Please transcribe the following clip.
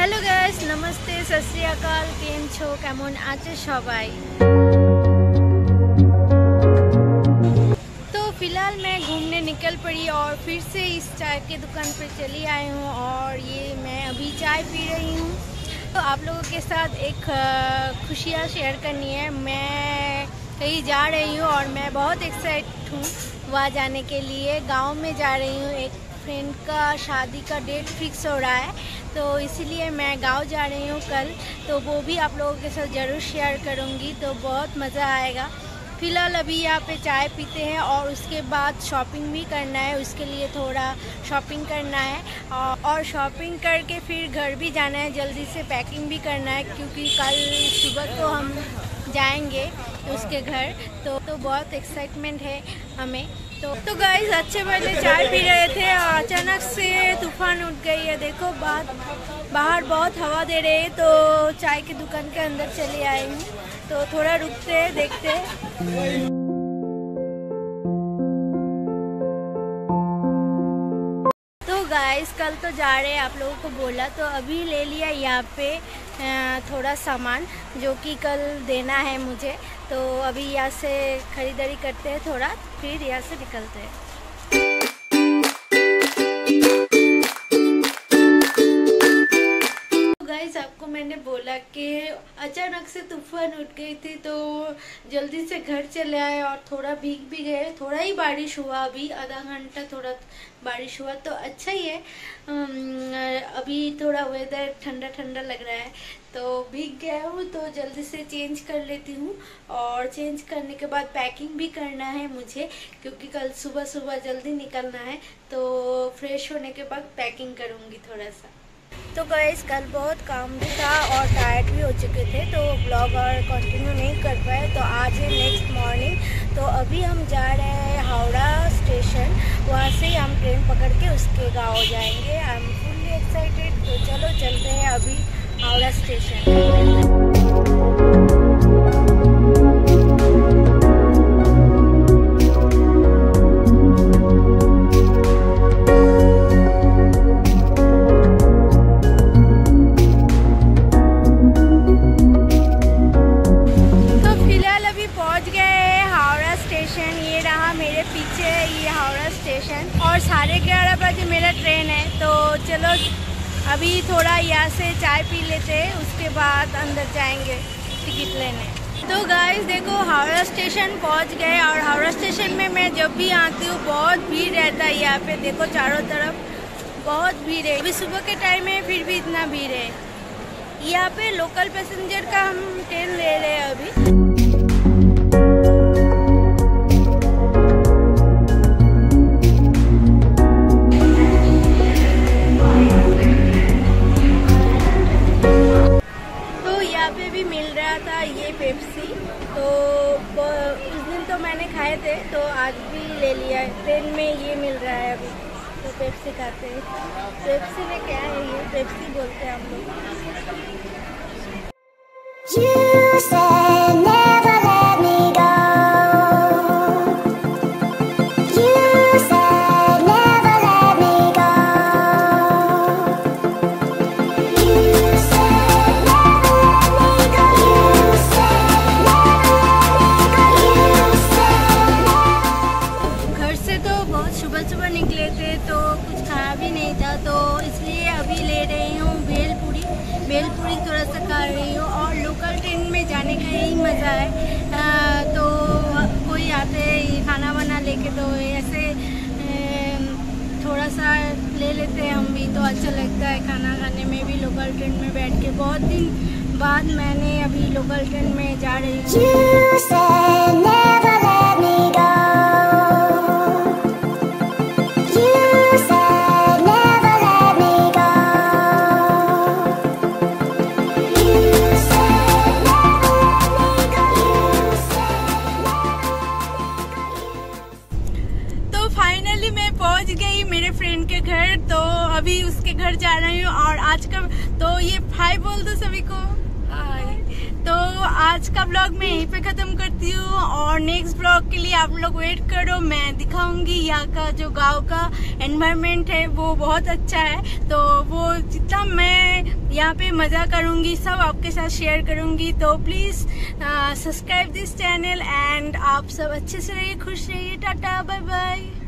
Hello guys, नमस्ते, सत श्री अकाल, केम छो, केमन आछो सबाई। तो फिलहाल मैं घूमने निकल पड़ी और फिर से इस चाय की दुकान पे चली आई हूँ और ये मैं अभी चाय पी रही हूँ। तो आप लोगों के साथ एक खुशियाँ शेयर करनी है। मैं कहीं जा रही हूँ और मैं बहुत एक्साइटेड हूँ वहाँ जाने के लिए। गांव में जा रही हूँ, एक फ्रेंड का शादी का डेट फिक्स हो रहा है, तो इसीलिए मैं गांव जा रही हूँ कल। तो वो भी आप लोगों के साथ ज़रूर शेयर करूँगी, तो बहुत मज़ा आएगा। फ़िलहाल अभी यहाँ पे चाय पीते हैं और उसके बाद शॉपिंग भी करना है, उसके लिए थोड़ा शॉपिंग करना है और शॉपिंग करके फिर घर भी जाना है, जल्दी से पैकिंग भी करना है क्योंकि कल सुबह को हम जाएंगे उसके घर। तो बहुत एक्साइटमेंट है हमें। तो गाइस, अच्छे पहले चाय पी रहे थे और अचानक से तूफान उठ गई है। देखो बाहर बहुत हवा दे रही है, तो चाय की दुकान के अंदर चली आई हूँ। तो थोड़ा रुकते हैं, देखते हैं। तो गाइस, कल तो जा रहे हैं, आप लोगों को बोला, तो अभी ले लिया यहाँ पे थोड़ा सामान जो कि कल देना है मुझे। तो अभी यहाँ से खरीदारी करते हैं थोड़ा, फिर यहाँ से निकलते हैं। गाइस, आपको मैंने बोला कि अचानक से तूफान उठ गई थी, तो जल्दी से घर चले आए और थोड़ा भीग भी गए। थोड़ा ही बारिश हुआ, अभी आधा घंटा थोड़ा बारिश हुआ, तो अच्छा ही है। अभी थोड़ा वेदर ठंडा ठंडा लग रहा है, तो भीग गया हूँ, तो जल्दी से चेंज कर लेती हूँ। और चेंज करने के बाद पैकिंग भी करना है मुझे, क्योंकि कल सुबह सुबह जल्दी निकलना है। तो फ्रेश होने के बाद पैकिंग करूँगी थोड़ा सा। तो गाइस, कल बहुत काम भी था और टायर्ड भी हो चुके थे, तो ब्लॉग और कंटिन्यू नहीं कर पाए। तो आज है नेक्स्ट मॉर्निंग। तो अभी हम जा रहे हैं हावड़ा स्टेशन, वहाँ से हम ट्रेन पकड़ के उसके गांव जाएंगे। I am fully excited. तो चलो चलते हैं अभी हावड़ा स्टेशन। ये रहा मेरे पीछे, ये हावड़ा स्टेशन, और 11:30 बजे मेरा ट्रेन है। तो चलो अभी थोड़ा यहाँ से चाय पी लेते हैं, उसके बाद अंदर जाएंगे टिकट लेने। तो गाइस देखो, हावड़ा स्टेशन पहुँच गए और हावड़ा स्टेशन में मैं जब भी आती हूँ बहुत भीड़ रहता है यहाँ पे। देखो चारों तरफ बहुत भीड़ है। अभी सुबह के टाइम है, फिर भी इतना भीड़ है। यहाँ पे लोकल पैसेंजर का हम ट्रेन ले रहे हैं अभी। था ये पेप्सी, तो उस दिन तो मैंने खाए थे, तो आज भी ले लिया है। ट्रेन में ये मिल रहा है अभी, तो पेप्सी खाते हैं। पेप्सी में क्या है, ये पेप्सी बोलते हैं हम लोग। भेलपूरी थोड़ा सा खा रही हूँ और लोकल ट्रेन में जाने का यही मज़ा है। तो कोई आते खाना वाना लेके, तो ऐसे थोड़ा सा ले लेते हैं हम भी, तो अच्छा लगता है खाना खाने में भी लोकल ट्रेन में बैठ के। बहुत दिन बाद मैंने अभी लोकल ट्रेन में जा रही हूँ। फाइनली मैं पहुंच गई मेरे फ्रेंड के घर। तो अभी उसके घर जा रही हूँ और आज का तो ये हाय बोल दो सभी को, हाय। तो आज का ब्लॉग मैं यहीं पे खत्म करती हूँ और नेक्स्ट ब्लॉग के लिए आप लोग वेट करो। मैं दिखाऊंगी यहाँ का जो गांव का एनवायरनमेंट है वो बहुत अच्छा है। तो वो जितना मैं यहाँ पे मज़ा करूँगी, सब आपके साथ शेयर करूँगी। तो please subscribe this channel and आप सब अच्छे से रहिए, खुश रहिए। Tata, bye bye.